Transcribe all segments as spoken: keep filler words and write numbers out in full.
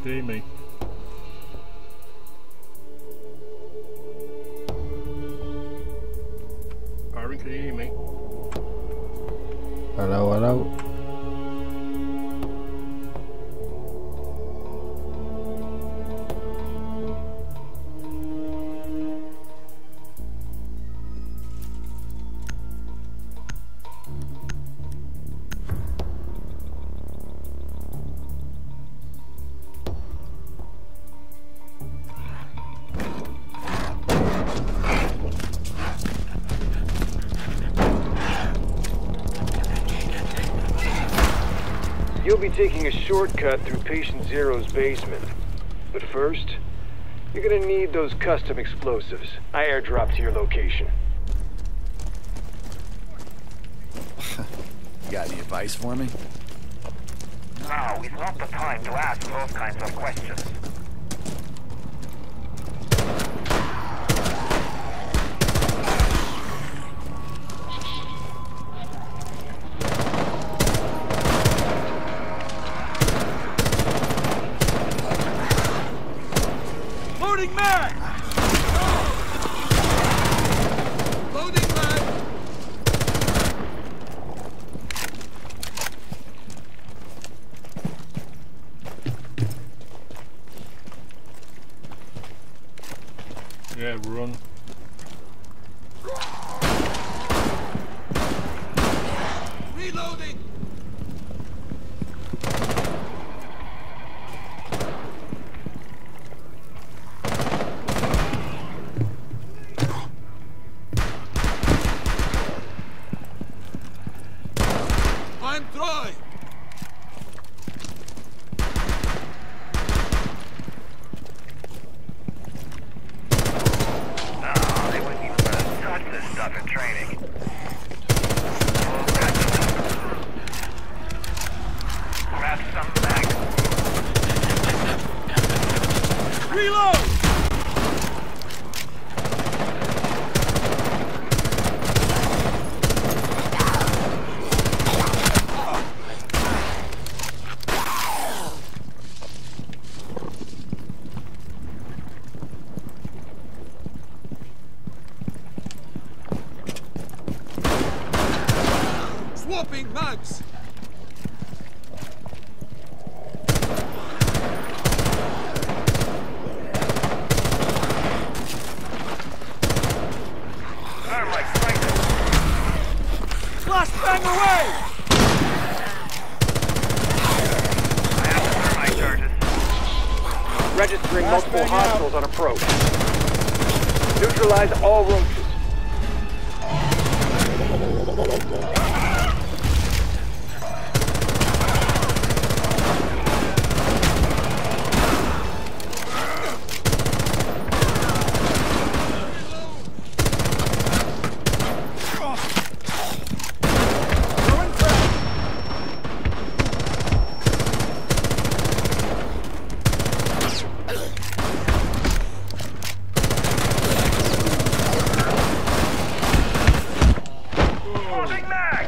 you hear me? Aaron, can you hear me? Hello, hello. You'll be taking a shortcut through Patient Zero's basement. But first, you're gonna need those custom explosives I airdropped to your location. You got any advice for me? Now is not the time to ask those kinds of questions. Loading mag! Loading mag! Yeah, run. Reloading! I'm trying! No, they wouldn't even let us touch this stuff in training. Grab some back. Reload! Swapping mags! Thermite strike. Flashbang away! I have the thermite charges. Registering multiple hostiles on approach. Neutralize all roaches. Loading mag!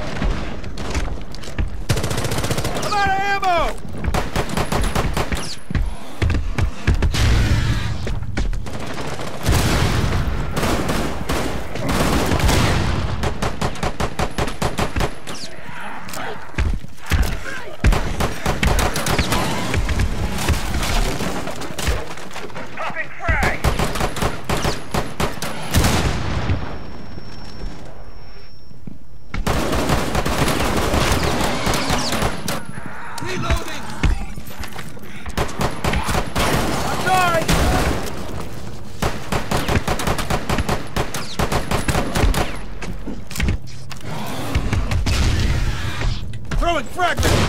I'm out of ammo! Popping frag! Reloading! I'm dying! Throwing fragments!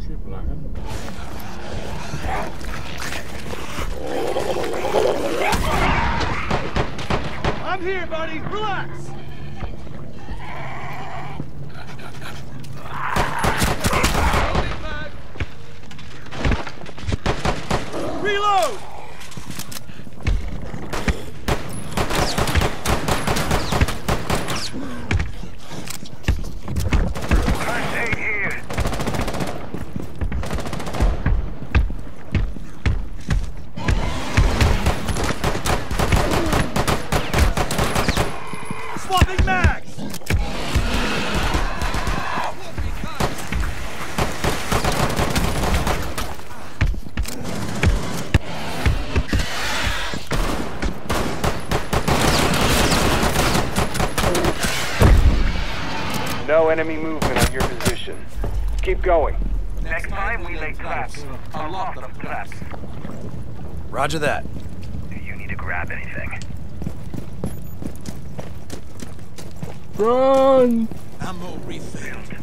Shit, blacken. I'm here, buddy. Relax. Loading mag. Reload. First aid here. Swapping mags. No enemy movement on your position. Keep going. Next time we lay traps. A lot of traps. Roger that. Do you need to grab anything? Run! Ammo refilled.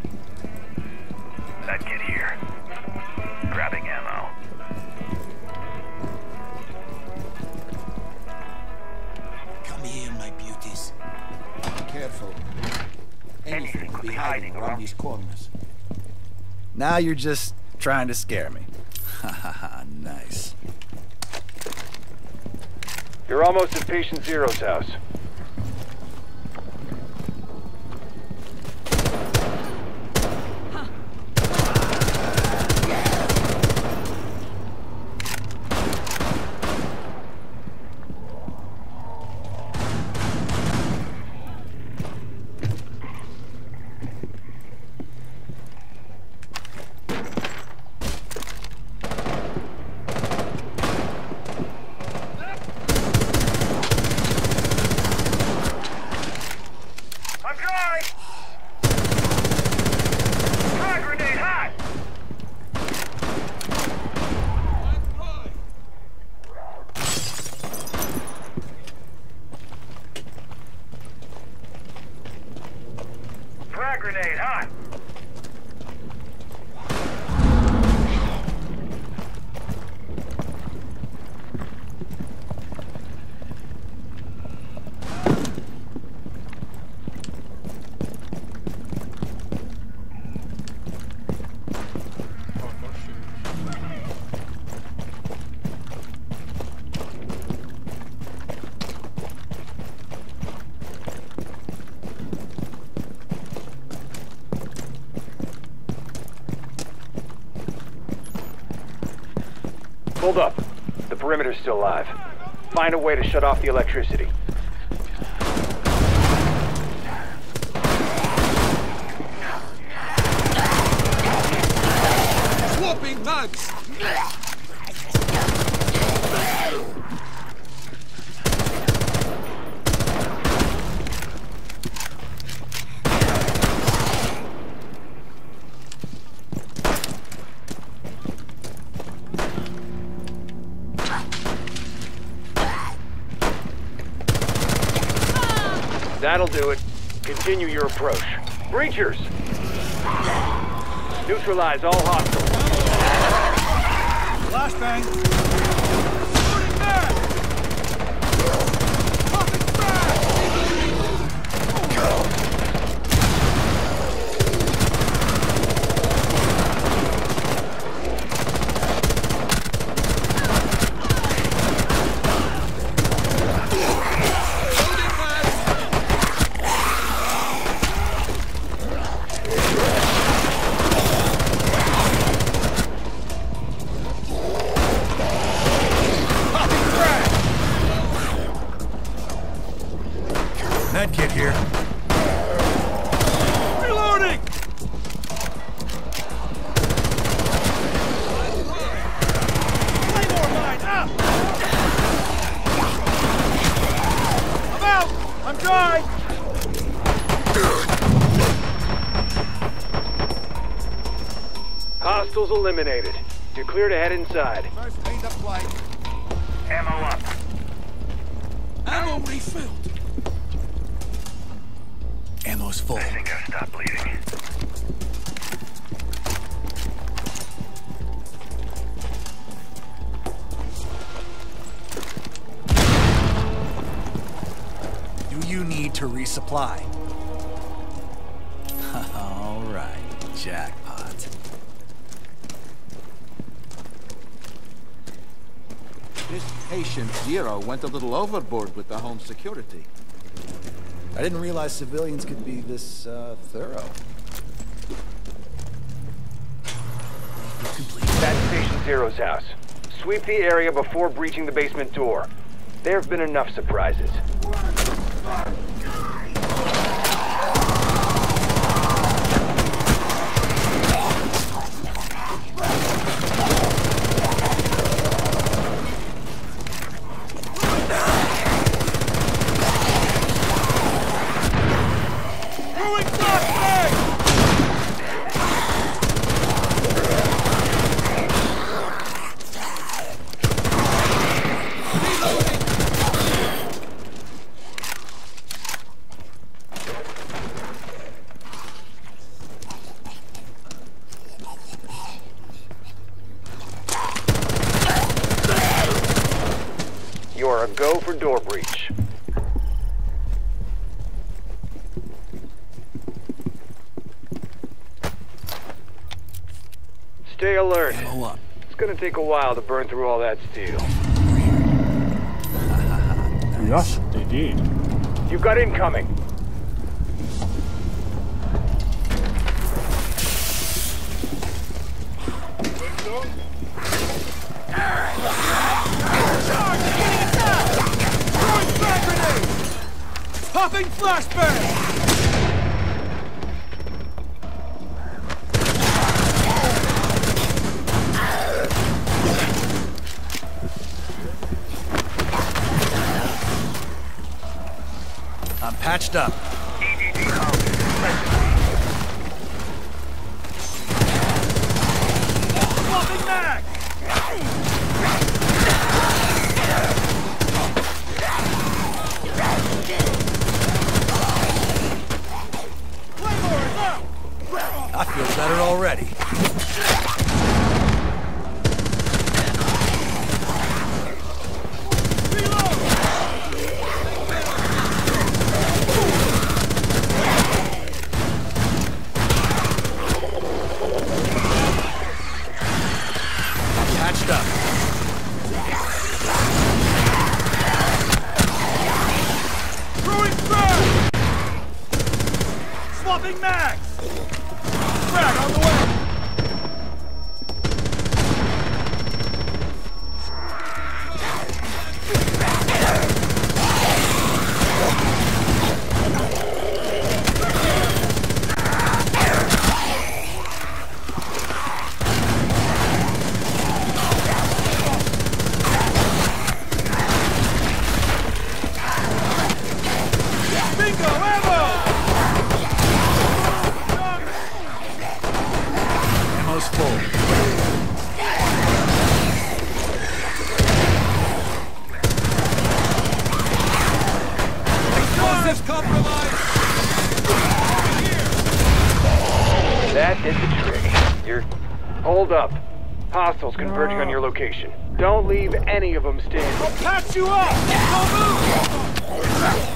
That kid here. Grabbing ammo. Come here, my beauties. Careful. Anything could be hiding around these corners. Now you're just trying to scare me. Ha ha ha, nice. You're almost at Patient Zero's house. I'm dry! Frag grenade hot! Frag grenade hot! Oh, no shit. Hold up. The perimeter's still alive. Find a way to shut off the electricity. Swapping mags. That'll do it. Continue your approach. Breachers! Neutralize all hostiles. Flashbang. Loading mag. Popping Med kit here. Reloading! Claymore mine, up! I'm out! I'm dry! Hostiles eliminated. You're clear to head inside. First aid applied. Ammo up. Ammo refilled. Ammo's full. I think I've stopped bleeding. resupply. All right, jackpot. This patient Zero went a little overboard with the home security. I didn't realize civilians could be this, uh, thorough. That's Patient Zero's house. Sweep the area before breaching the basement door. There have been enough surprises. You're a go for door breach. Stay alert. Ammo up. It's gonna take a while to burn through all that steel. Yes, they did. You've got incoming. Popping flashbang! I'm patched up. Popping mag! I feel better already. Patched up. Throwing frag! Swapping mags! Frag on the way! Bingo, ammo! Ammo's full. Explosives compromised! That did the trick. You're... Hold up. Hostiles converging on your location. Don't leave any of them standing. I'll patch you up! Don't move!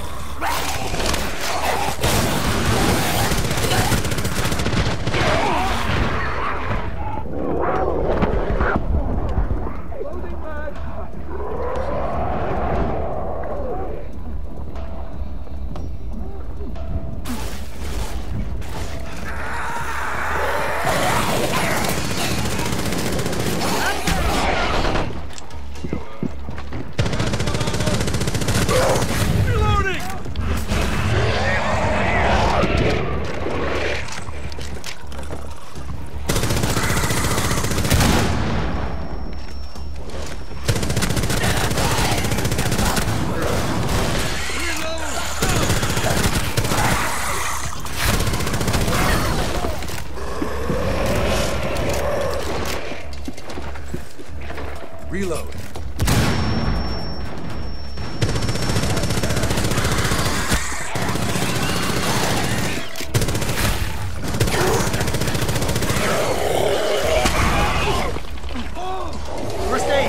Reloading! Reload. First aid.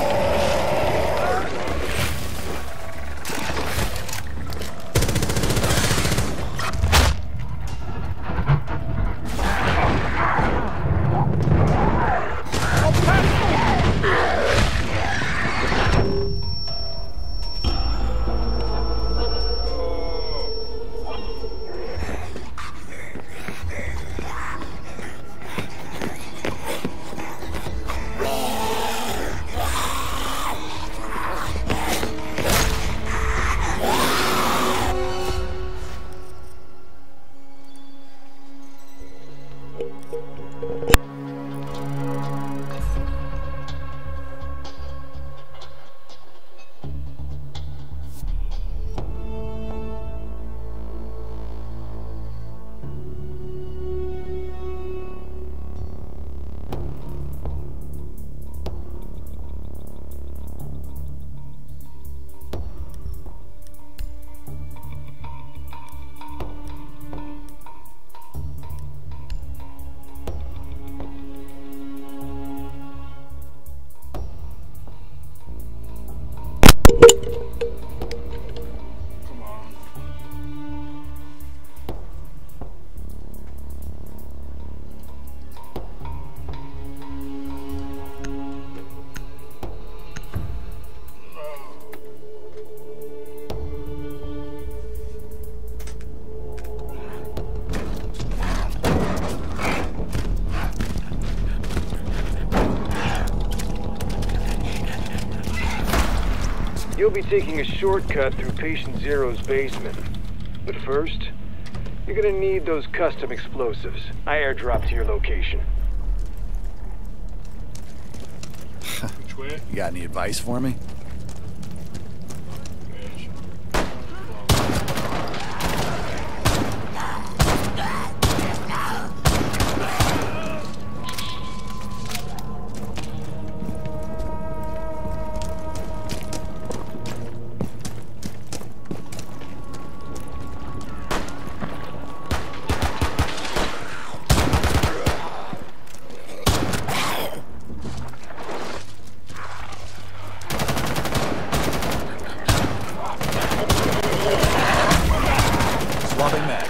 You'll be taking a shortcut through Patient Zero's basement. But first, you're gonna need those custom explosives. I airdropped to your location. Which way? You got any advice for me? Swapping mags.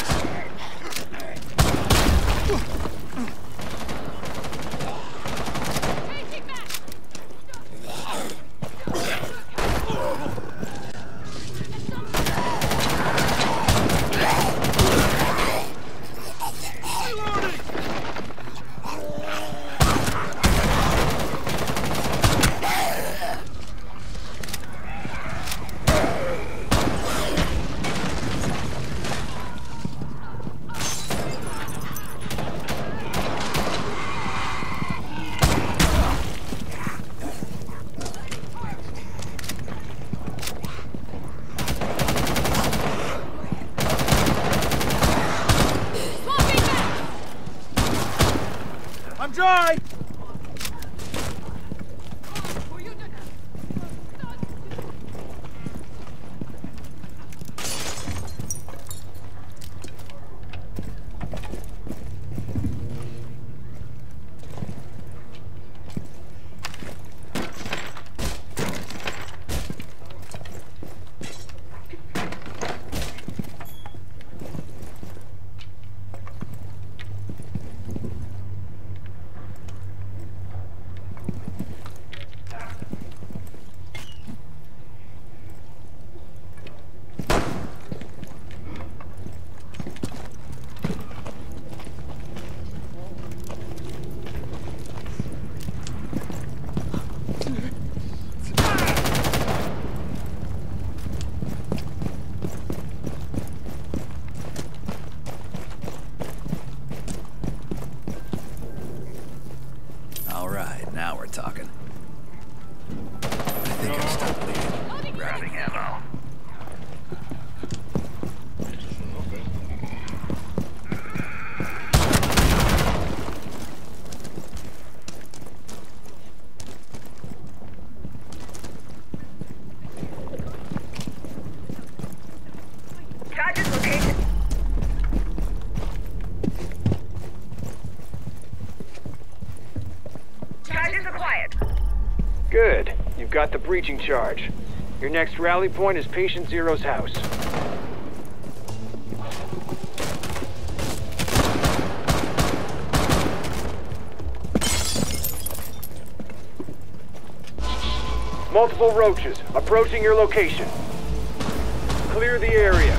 I'm dry! All right, now we're talking. I think I stopped bleeding. Grabbing ammo. Target location. Charges acquired. Good. You've got the breaching charge. Your next rally point is Patient Zero's house. Multiple roaches approaching your location. Clear the area.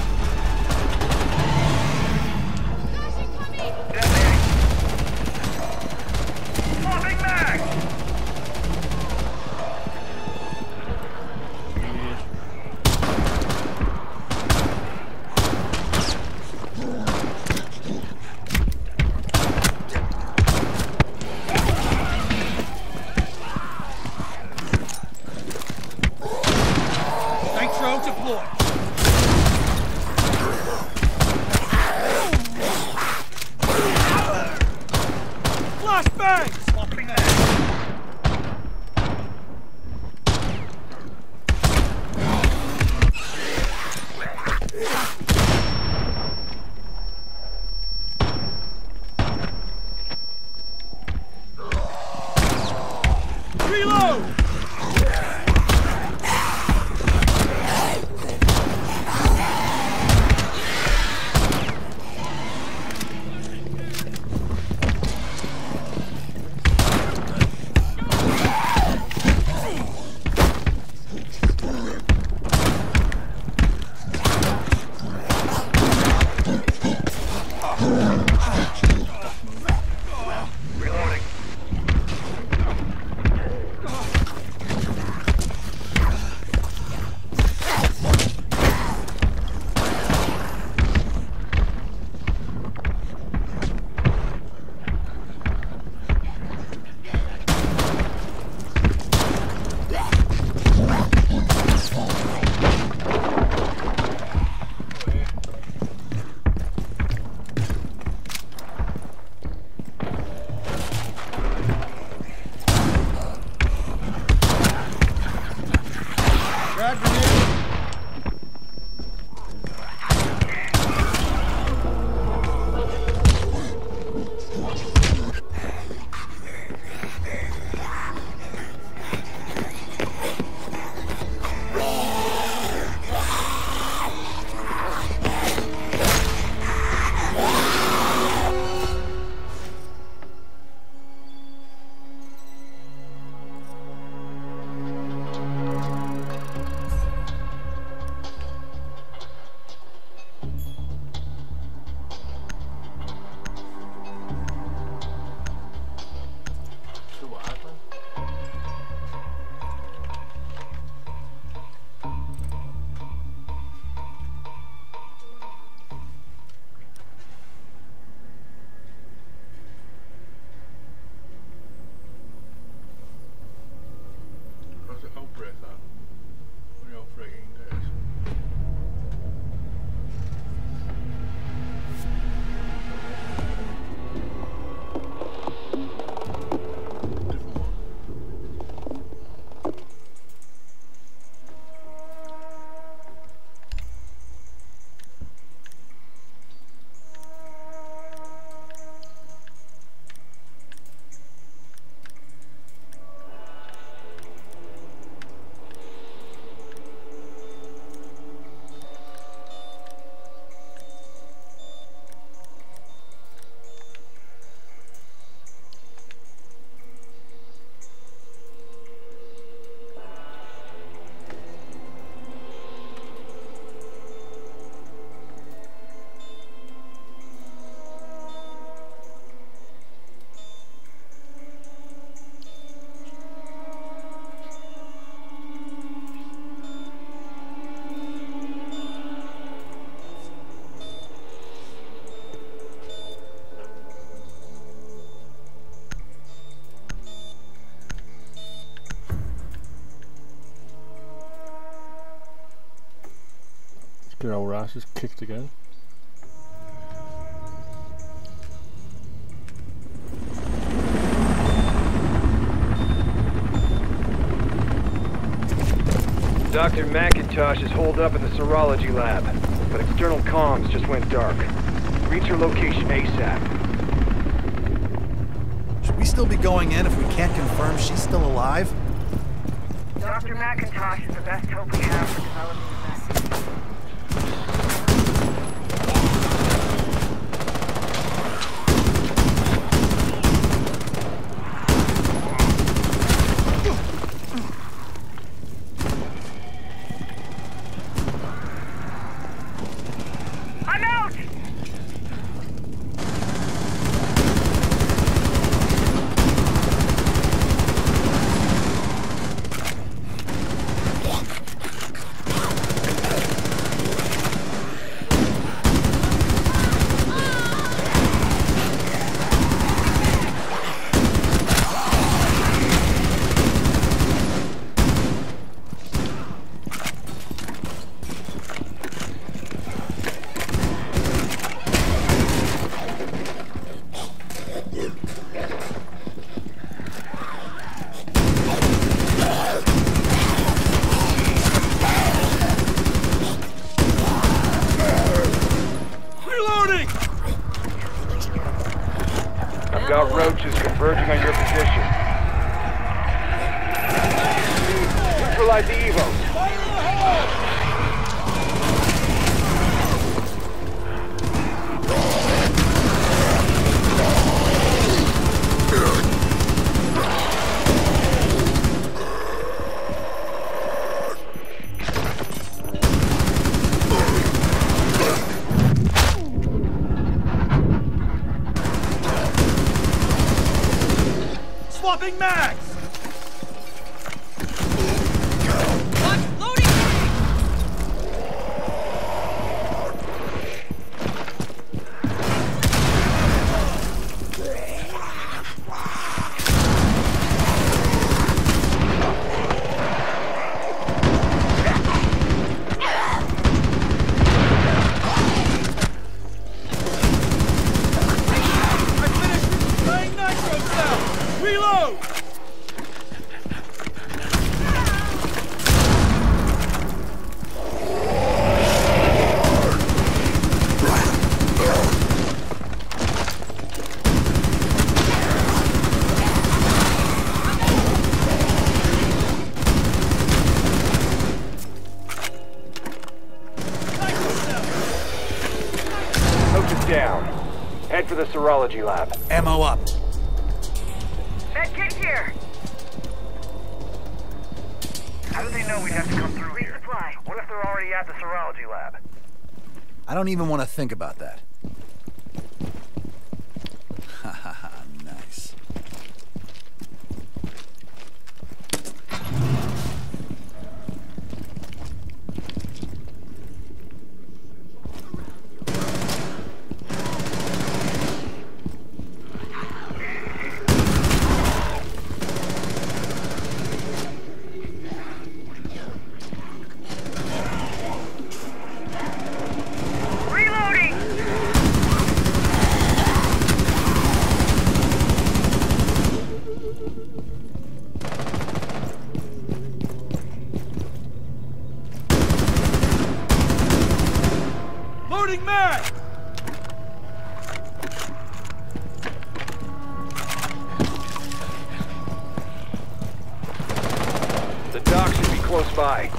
Swapping mag. Nitro deployed. Flashbang! Swapping mag. Reload! Your old ass is kicked again. Doctor McIntosh is holed up in the serology lab, but external comms just went dark. Reach her location ASAP. Should we still be going in if we can't confirm she's still alive? Doctor McIntosh is the best hope we have for developing the vaccine. Got roaches converging on your position. Neutralize the Evos. Swapping mags! Reload! Down. Head for the serology lab. Ammo up. Medkit here. How do they know we'd have to come through here? Resupply. What if they're already at the serology lab? I don't even want to think about that. Ha ha ha, nice. Loading mag! The dock should be close by.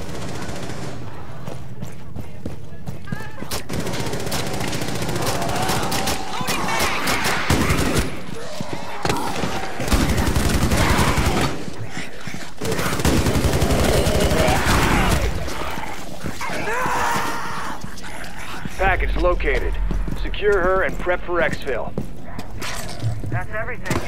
Package located. Secure her and prep for exfil. That's everything.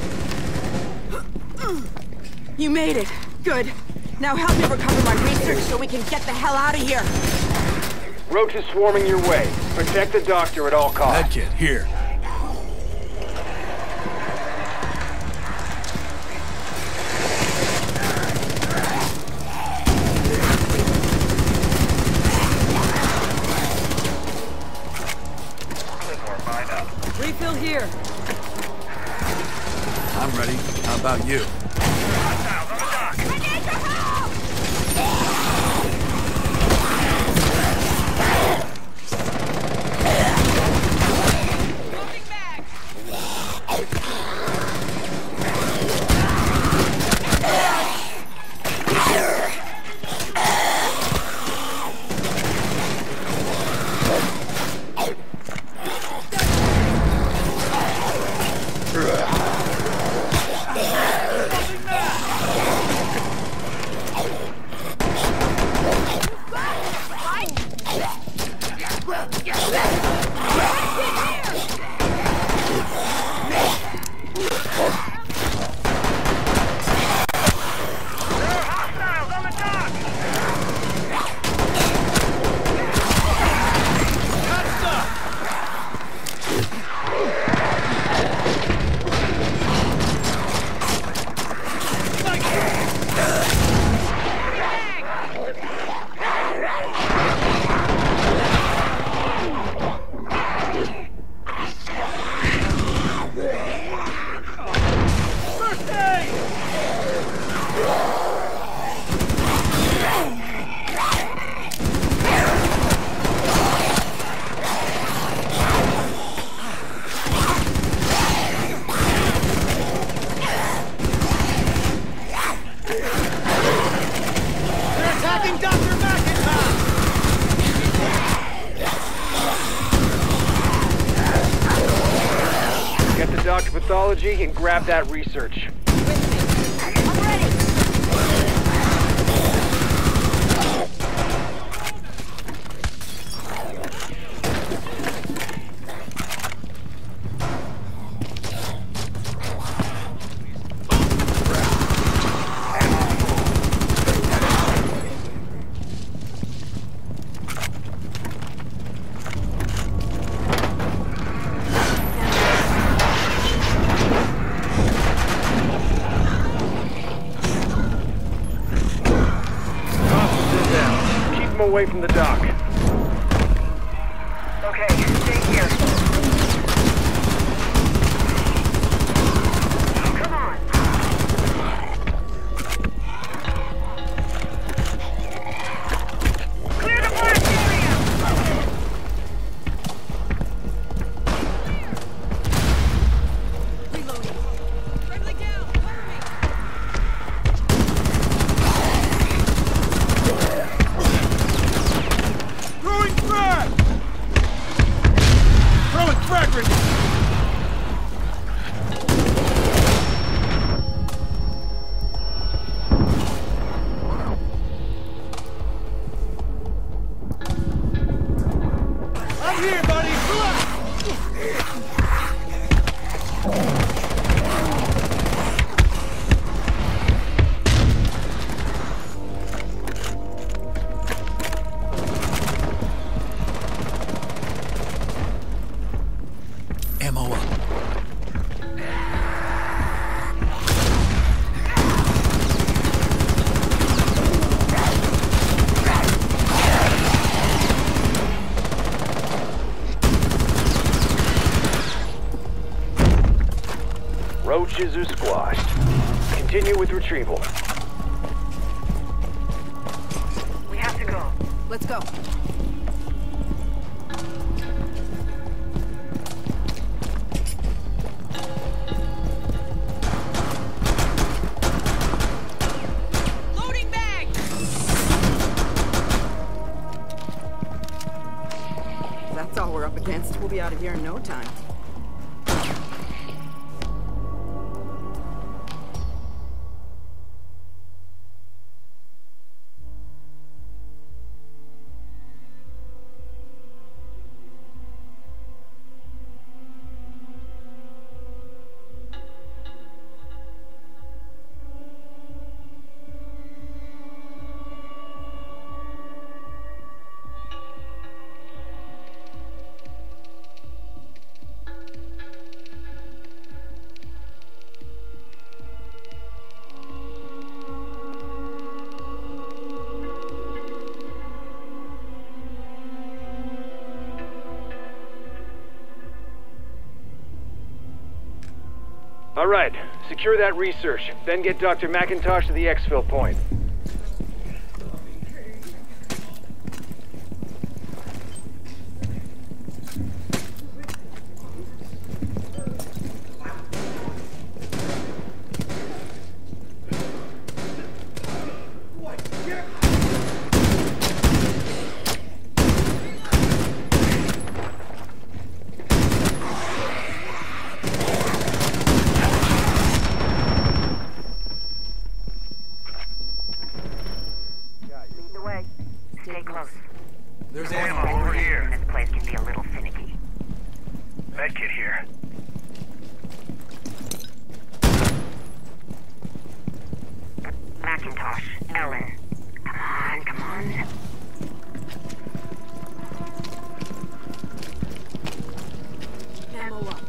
You made it. Good. Now help me recover my research so we can get the hell out of here. Roach is swarming your way. Protect the doctor at all costs. Medkit, here. I'm ready. How about you? Doctor Pathology and grab that research. I'm ready. Away from the dock. Okay, stay here. Come on. Clear the blast area! Reloading. Friendly down. Cover me. Throwing frag! Throwing frag grenade! I'm here, buddy! Pull up! Ammo up. Roaches are squashed. Continue with retrieval. We have to go. Let's go. Loading bag! That's all we're up against. We'll be out of here in no time. All right, secure that research, then get Doctor McIntosh to the exfil point. Stay close. There's Ammo ammo over here. This place can be a little finicky. Medkit here. Macintosh, Ellen. Come on, come on. Ammo up.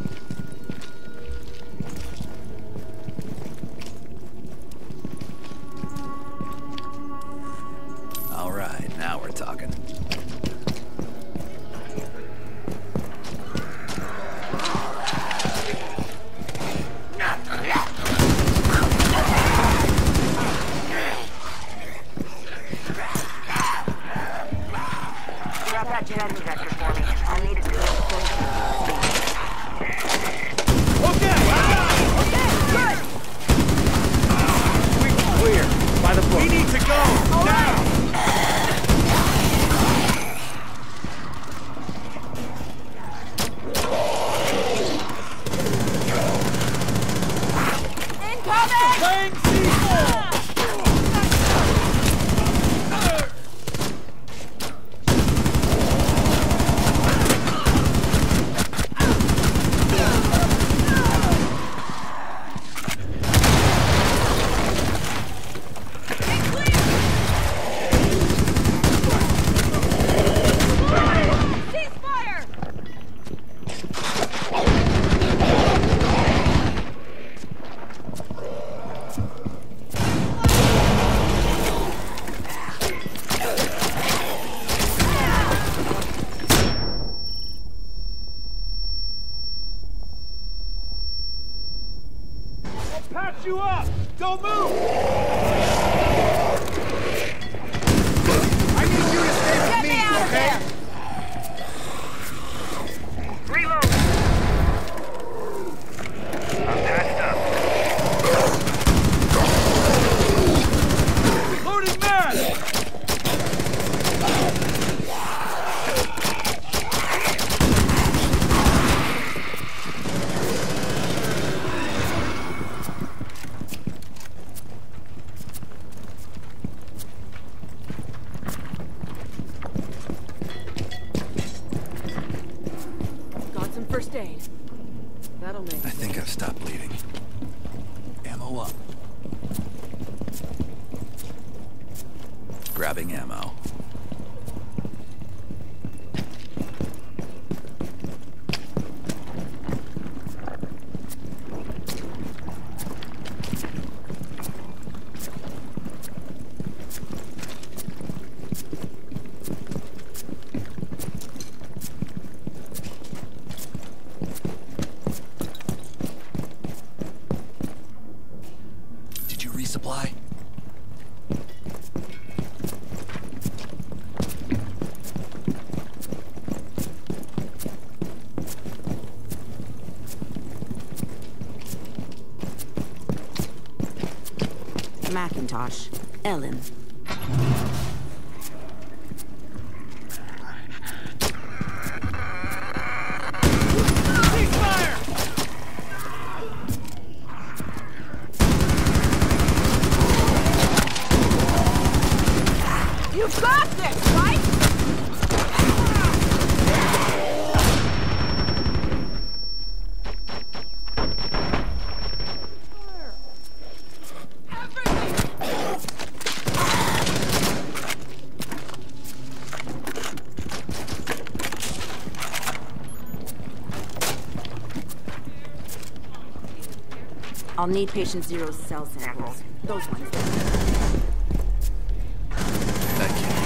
All right, now we're talking. Grab that jet injector for me. I'll need it to go Okay! Okay, good! Clear. By the book. We need to go! Now! Incoming! Playing C four! Ceasefire! Patch you up! Don't move! I need you to stay with Get me, me out of okay? there! Reload! I'm patched up. Loading mag! Got some first aid. That'll make I think I've stopped bleeding. Ammo up. Grabbing ammo. Did you resupply? Macintosh. Ellen. Ceasefire! You got this, right? I'll need patient zero's cell samples. Those ones. Thank you.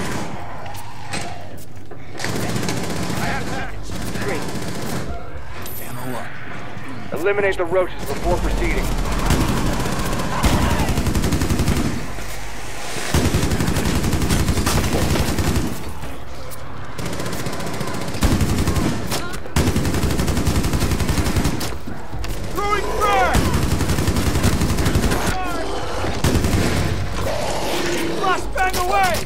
I have package. Great. Ammo up. Eliminate the roaches before proceeding. Throwing frag! Flashbang away!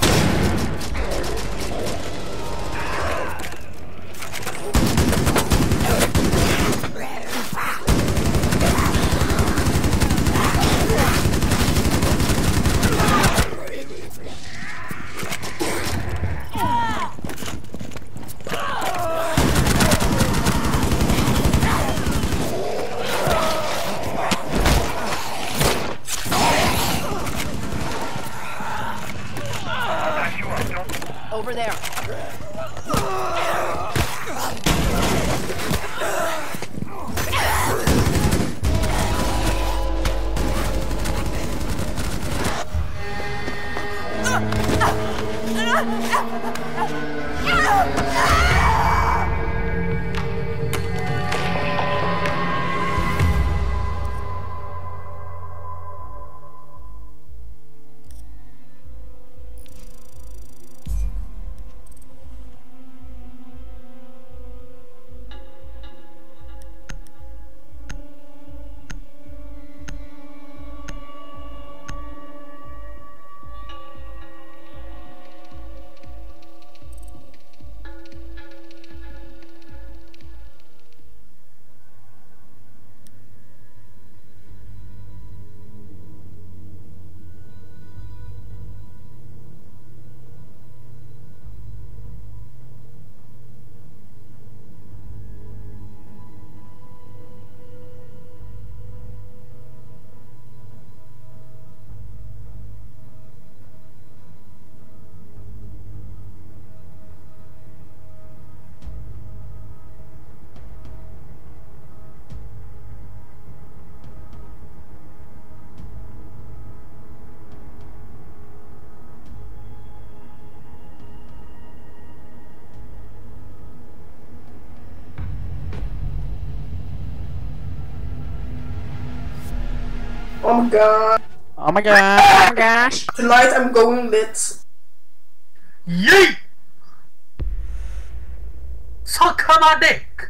Over there. Oh my god. Oh my god. Oh my gosh. Tonight I'm going lit. Yeet! Suck on my dick!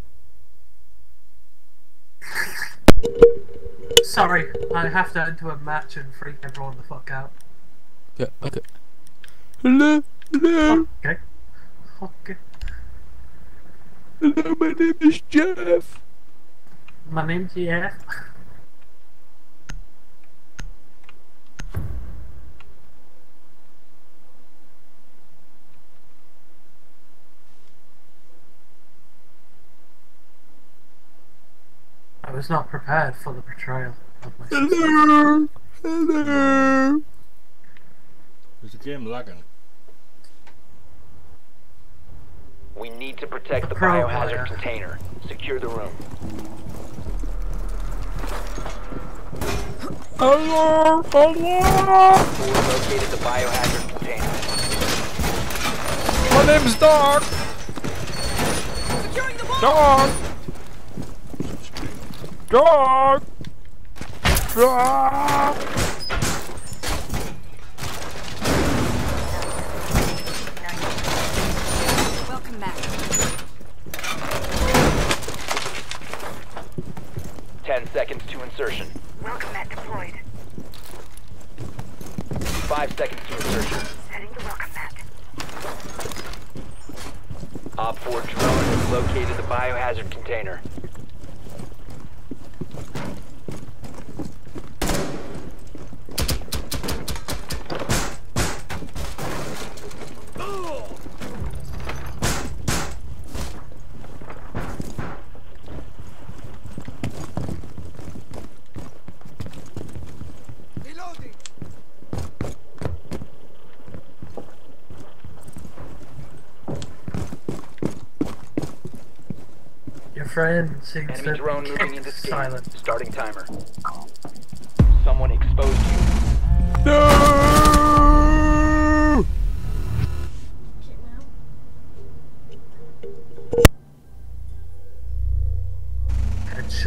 Sorry, I have to enter a match and freak everyone the fuck out. Yeah, okay. Hello, hello. Okay. Okay. Hello, my name is Jeff. My name's Jeff. I was not prepared for the betrayal of my sister. Hello, hello. Is the game lagging? We need to protect the Pro biohazard player. container. Secure the room. Hello, hello. We located the biohazard container. My name's Doc. Securing the wall! Dog! Dog! Dog! Welcome back. Ten seconds to insertion. Welcome mat deployed. Five seconds to insertion. Setting the welcome mat. Op four drone has located the biohazard container. Your friend seems Enemy to drone be moving into scan. silent. Starting timer. Someone exposed you. No! Headshot.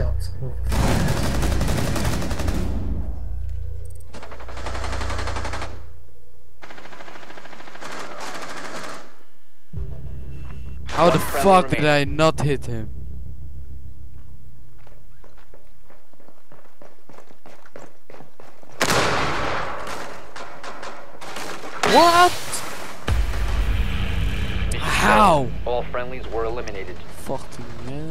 How the fuck did I not hit him? What? How? All friendlies were eliminated. Fucking man.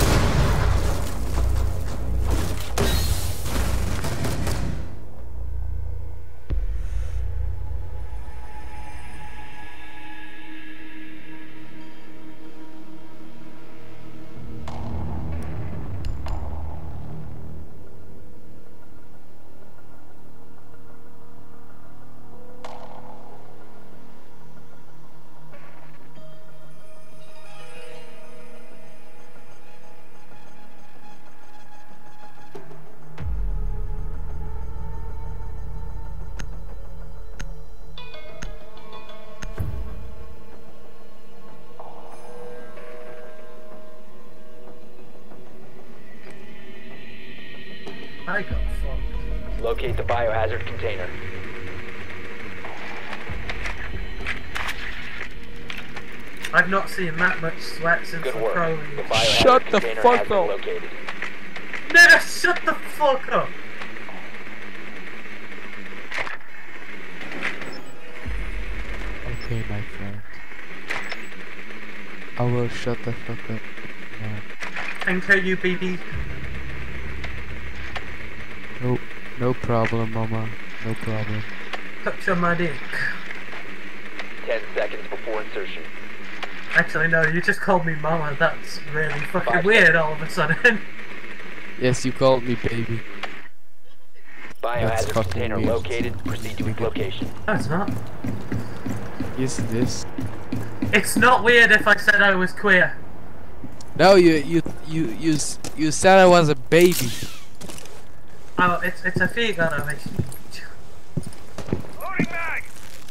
I got fucked. Locate the biohazard container. I've not seen that much sweat since Good the work. pro. The biohazard Shut the container fuck has been up. located. Nigga, shut the fuck up! Okay, my friend. I will shut the fuck up now. Thank you, B B. No, no problem, mama. No problem. Touch on my dick. Ten seconds before insertion. Actually, no, you just called me mama. That's really fucking Five weird all of a sudden. Yes, you called me baby. That's Biohazard fucking container weird. located. Proceed to its location. No, it's not. Yes, it is. It's not weird if I said I was queer. No, you, you, you, you, s- you said I was a baby. Oh, it's it's a figure of it. Loading mag!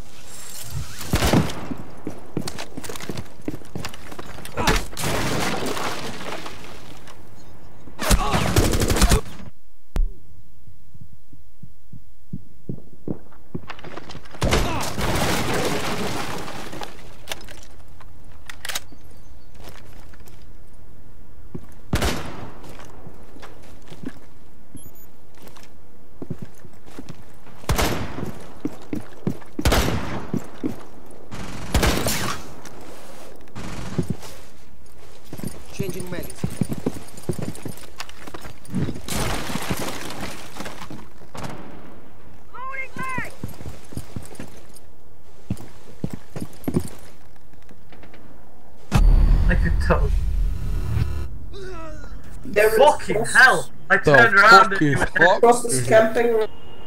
Changing magazine. Loading mag! I could tell. There is Fucking Frost. hell! I The turned around and fucking you were fuck? Frost is camping.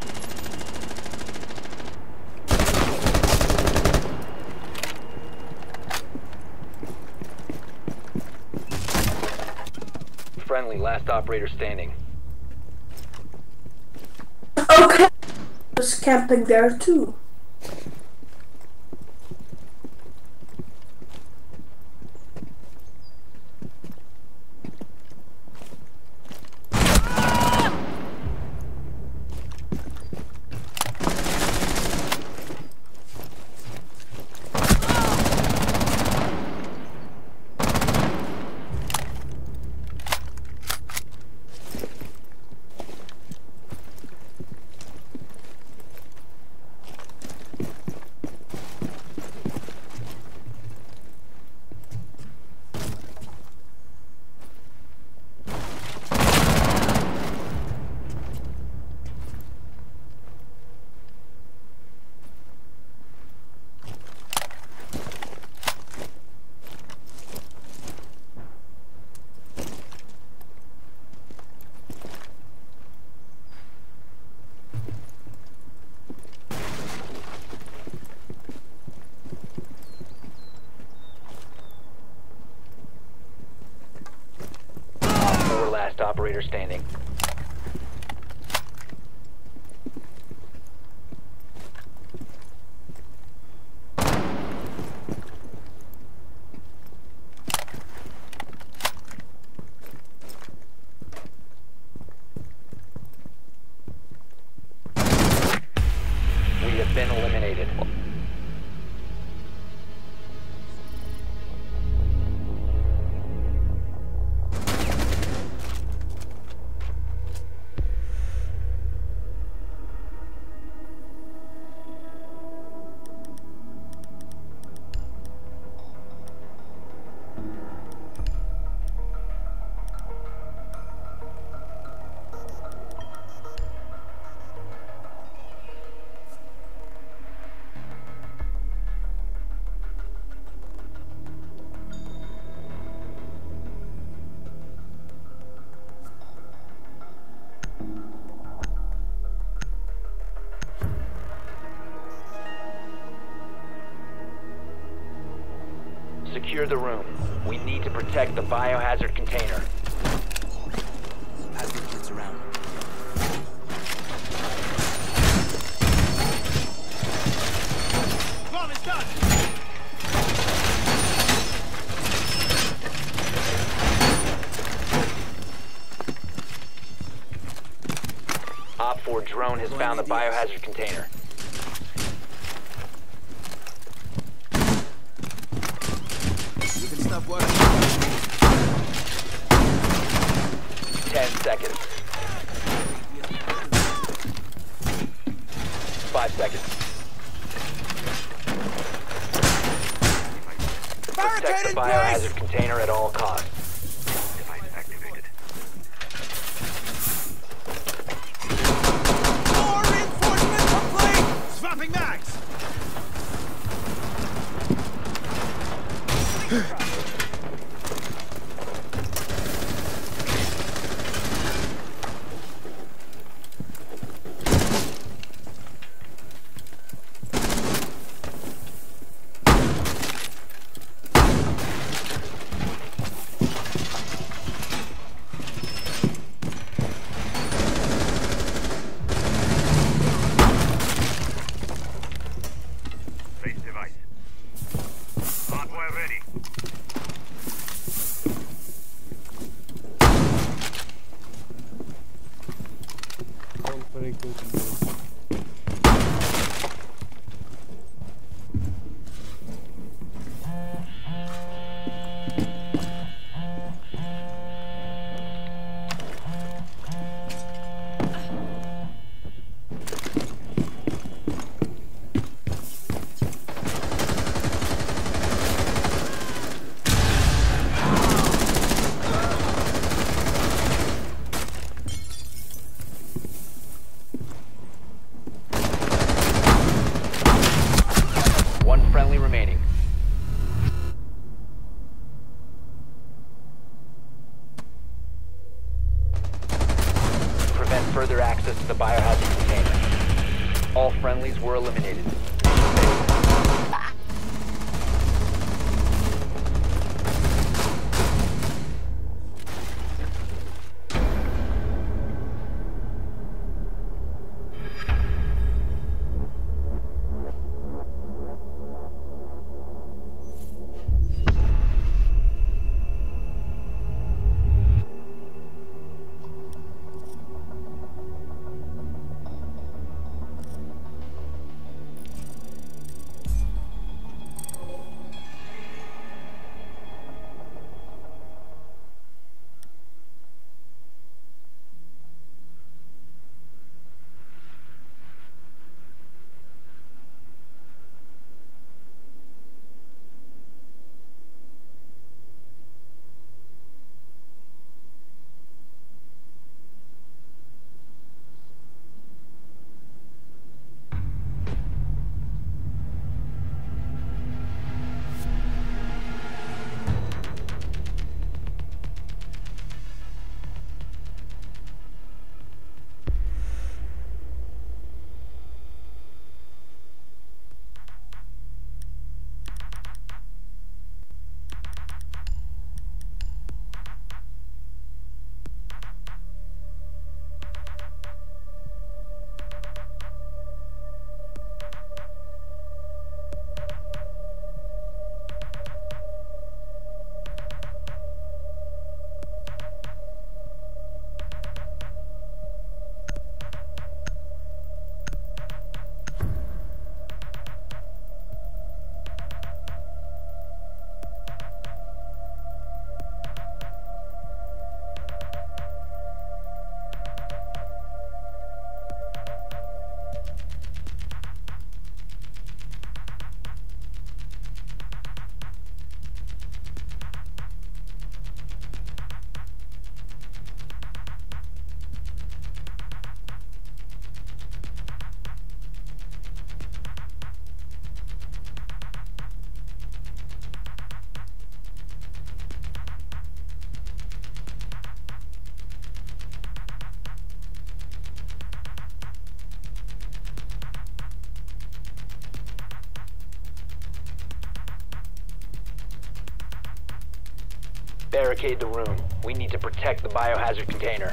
Friendly, last operator standing. Okay. Is camping there too. Four last operator standing. We have been eliminated. secure the room. We need to protect the biohazard container. Pass the kids around. Bomb is done! Op four drone has found the biohazard container. You can stop working. Ten seconds. Five seconds. Protect the biohazard container at all costs. Device activated. More reinforcement complete! Swapping mags! Face device. Hardware ready. Very good. One friendly remaining. Prevent further access to the biohazard container. All friendlies were eliminated. Barricade the room. We need to protect the biohazard container.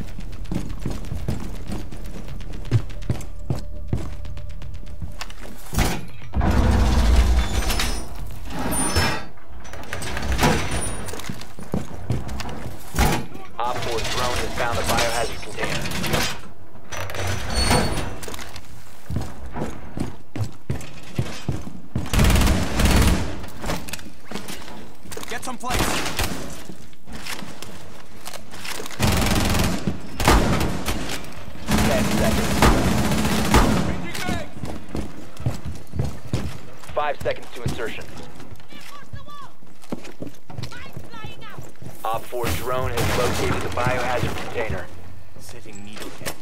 Op four drone has found the biohazard container. Get some place. Ten seconds. Five seconds to insertion. Op four drone has located the biohazard container. Setting needle head.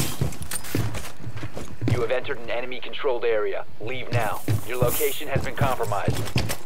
You have entered an enemy-controlled area. Leave now. Your location has been compromised.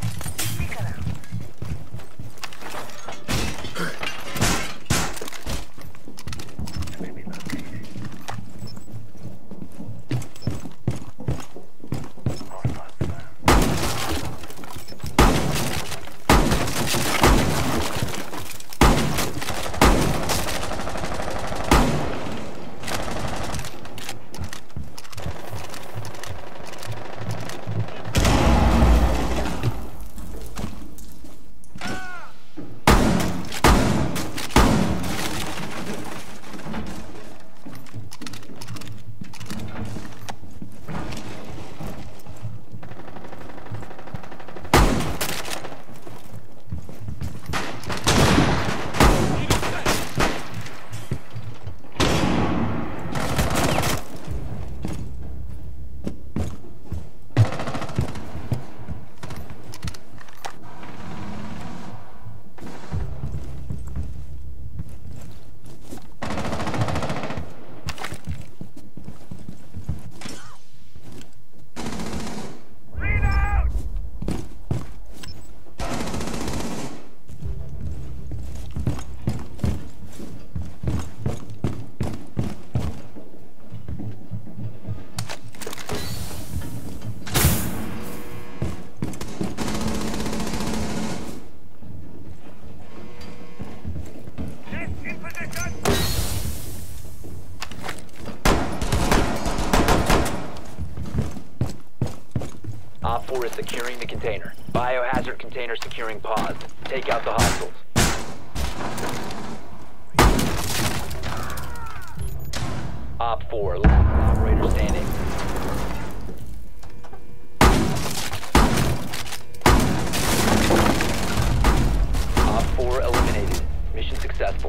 Op four is securing the container. Biohazard container securing pods. Take out the hostiles. Op four, last operator standing. Op four eliminated. Mission successful.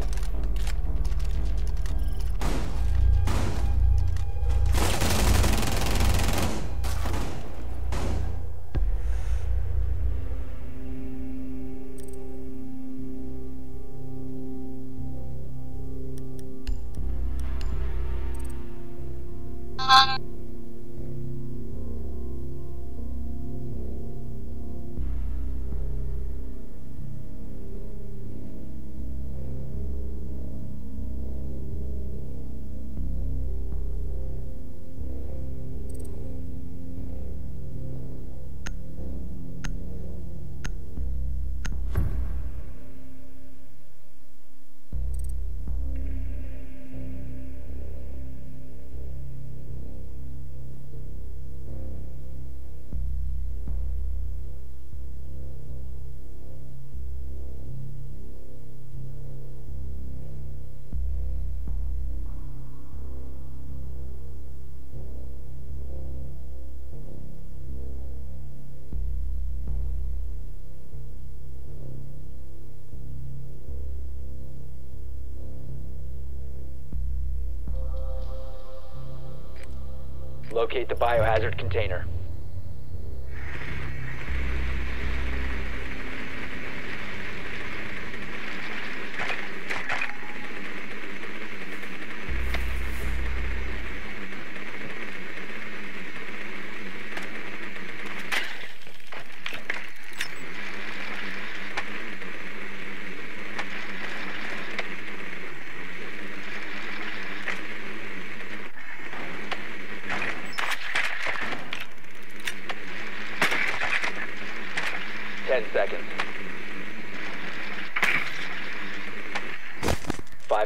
Locate the biohazard container. Ten seconds.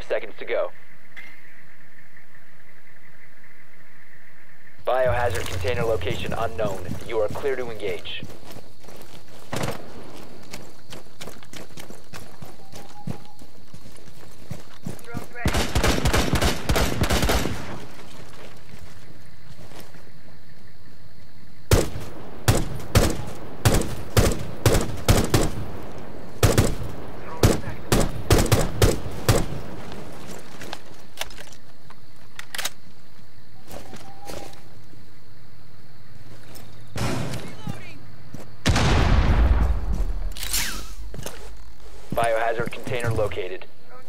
seconds to go. Biohazard container location unknown. You are clear to engage. Biohazard container located.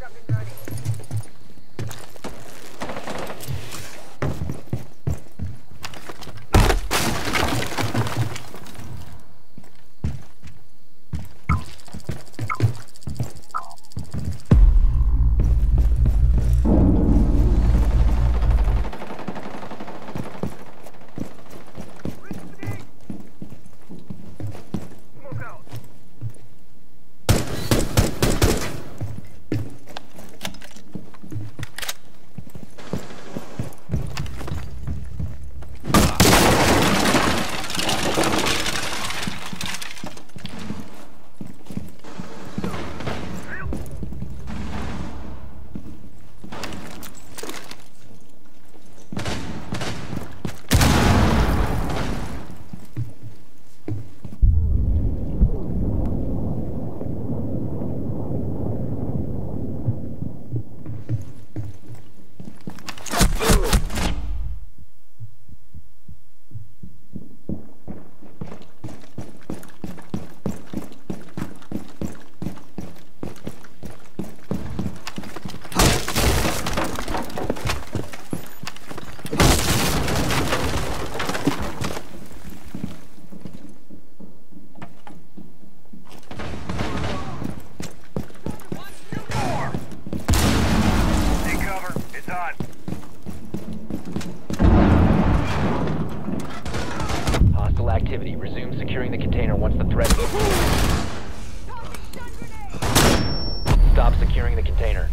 Activity. Resume securing the container once the threat is Stop securing the container.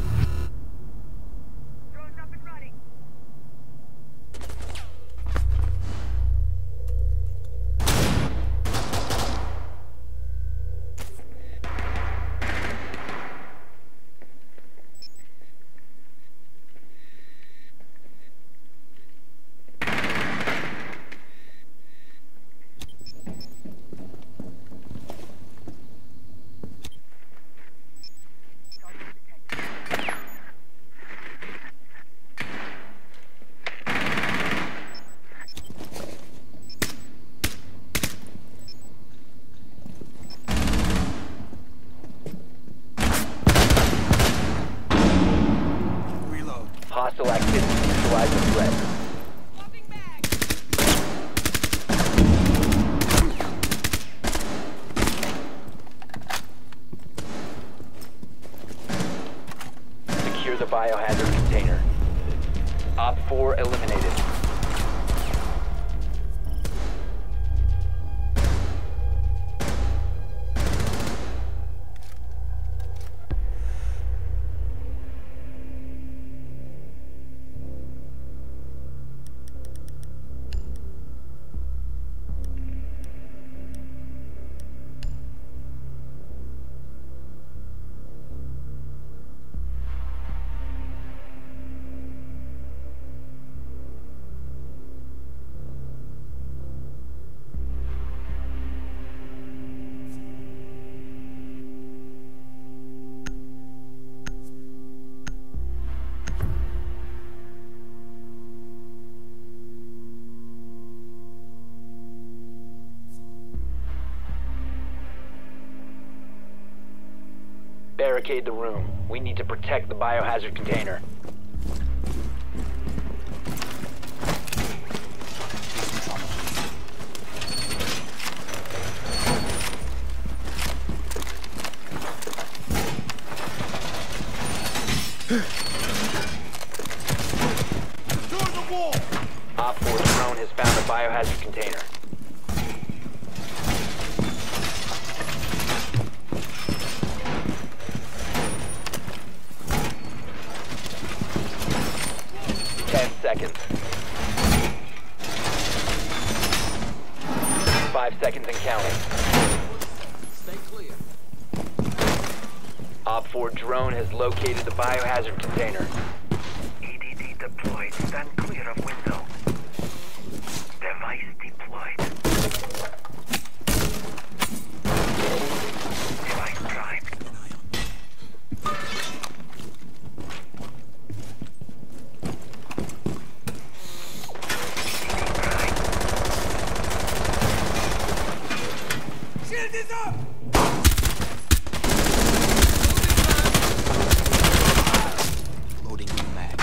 Hostile activity. Neutralize the threat. Secure the biohazard container. Op four eliminated. Barricade the room. We need to protect the biohazard container. Op four drone has found the biohazard container. Five seconds and counting. Stay clear. Op four drone has located the biohazard container. E D D deployed. Stand clear of window. Device deployed. Device prime. Shield is up! Loading new mag.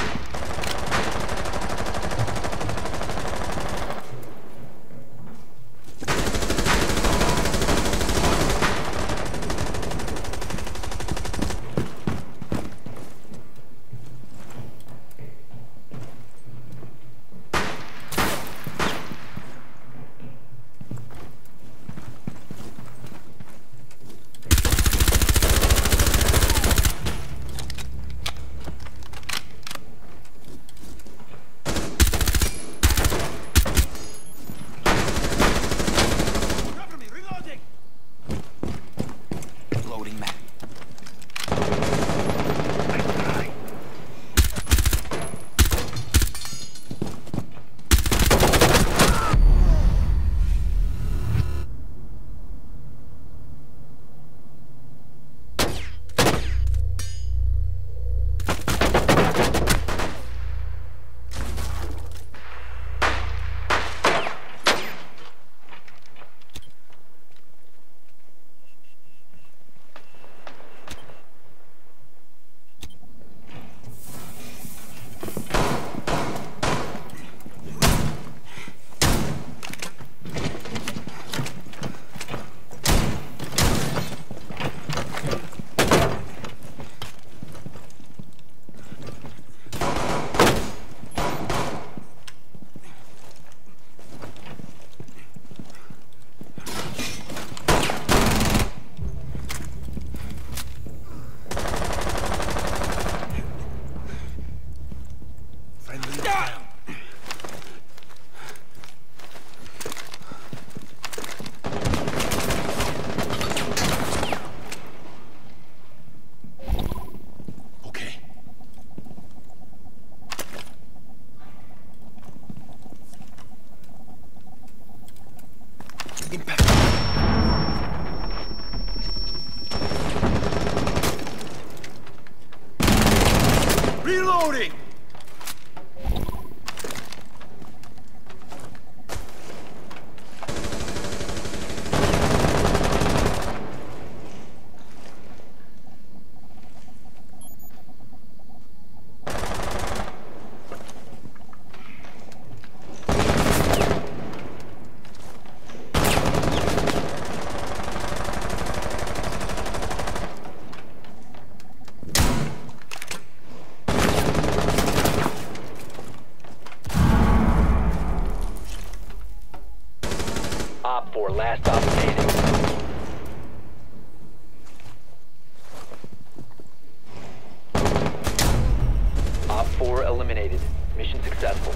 Cover me, reloading! Loading mag. Okay. Impact. Reloading! Op four last op standing. Op four eliminated. Mission successful.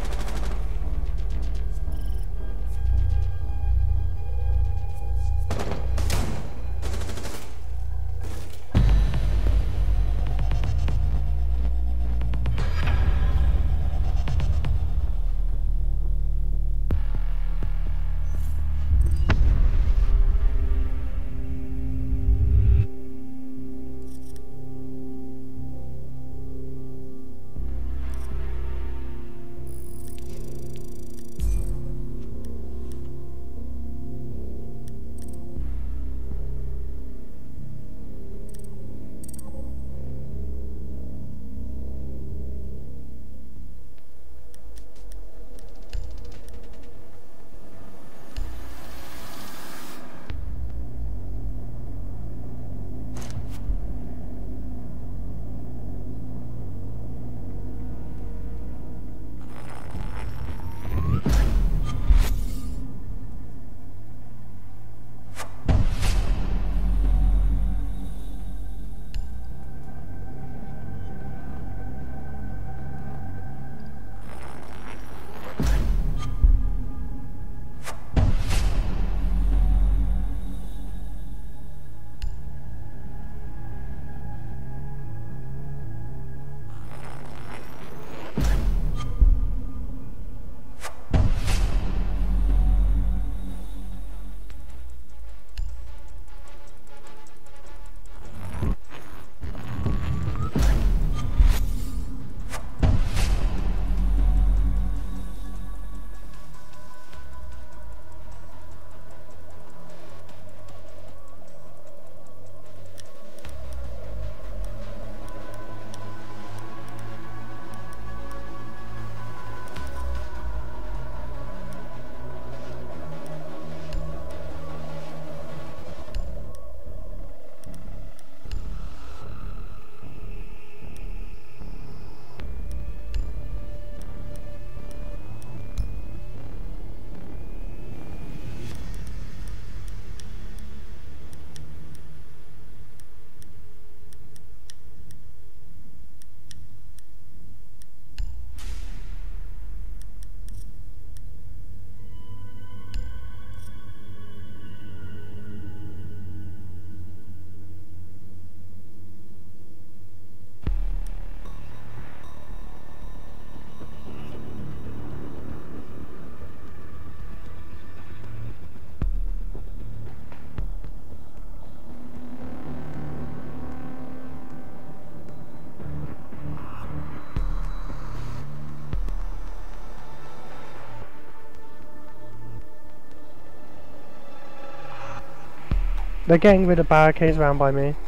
They're getting rid of barricades around by me.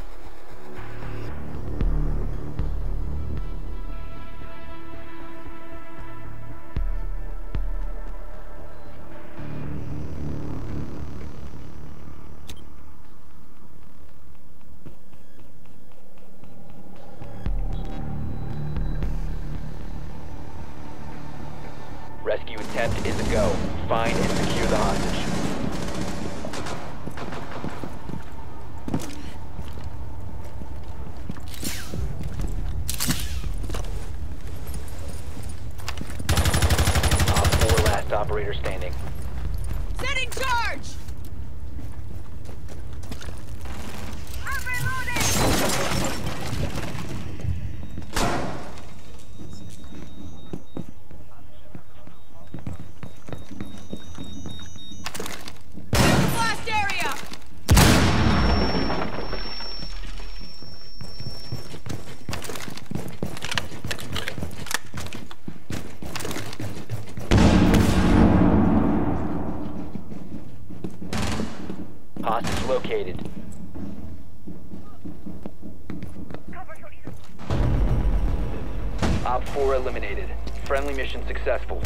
Rescue attempt is a go. Find and secure the hostage. Op four, last operator standing. Setting charge! I'm reloading! Blast area! Hostage located. Op four eliminated. Friendly mission successful.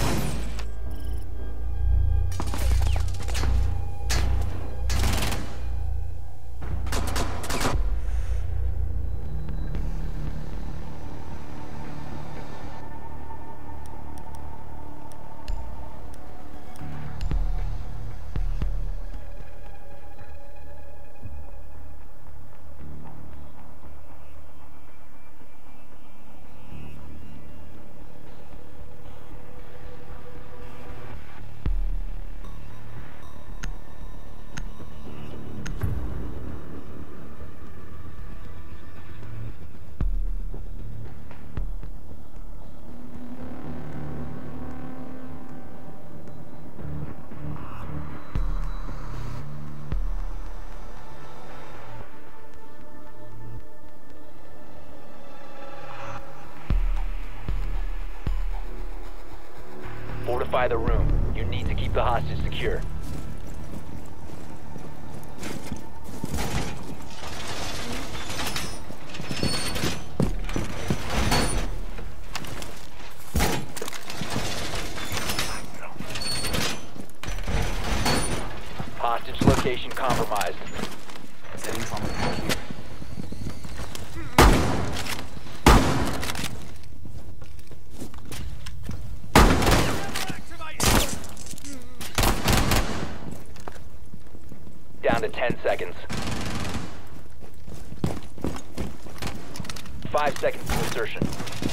Fortify the room. You need to keep the hostage secure. Hostage location compromised. Setting trauma here. Down to ten seconds. Five seconds to insertion.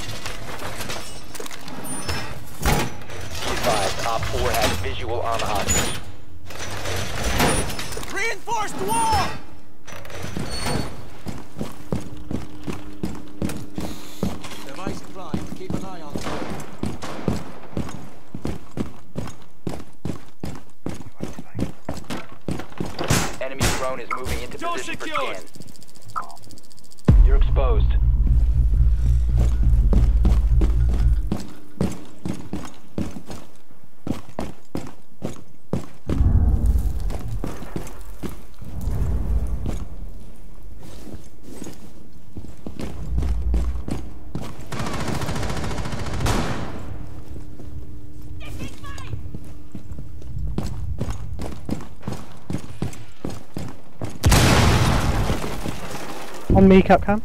Five. Op four has visual on the hostage. Reinforced wall! Device prime. Keep an eye on it. Enemy drone is moving into Door position secured. for scan. You're exposed. On me, Capcom.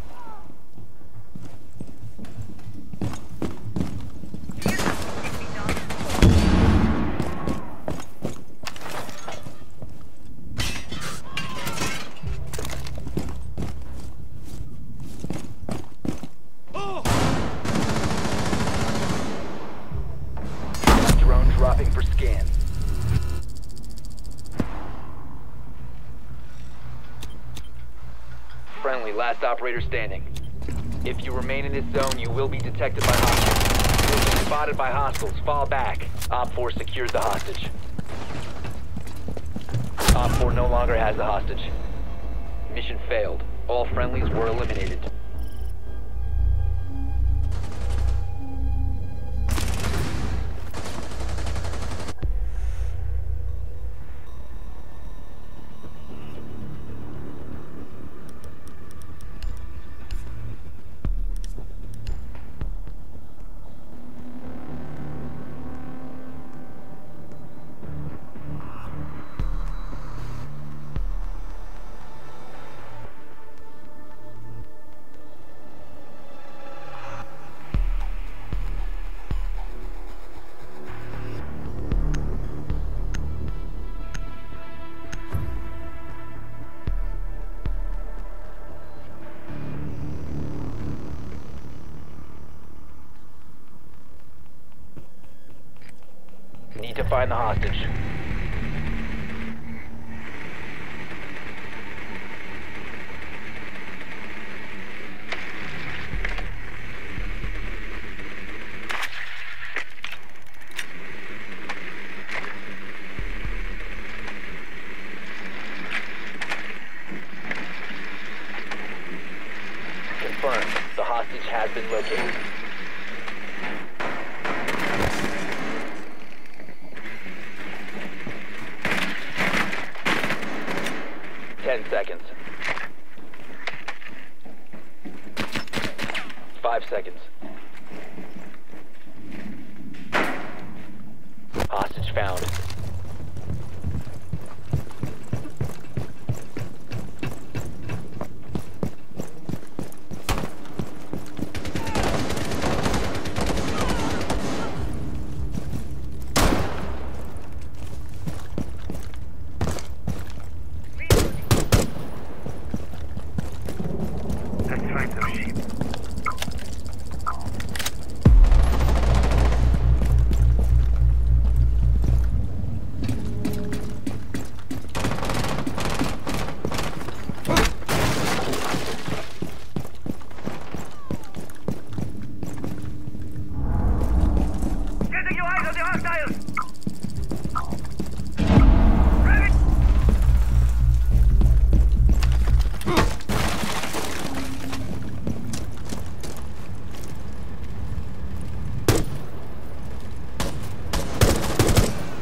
Drone dropping for scan. Friendly, last operator standing. If you remain in this zone, you will be detected by hostiles. You will be spotted by hostiles. Fall back. Op four secured the hostage. Op four no longer has the hostage. Mission failed. All friendlies were eliminated. need to find the hostage. Confirmed. The hostage has been located. Ten seconds. Five seconds. Hostage found.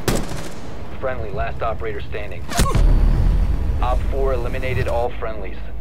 Friendly, last operator standing. Op four eliminated all friendlies.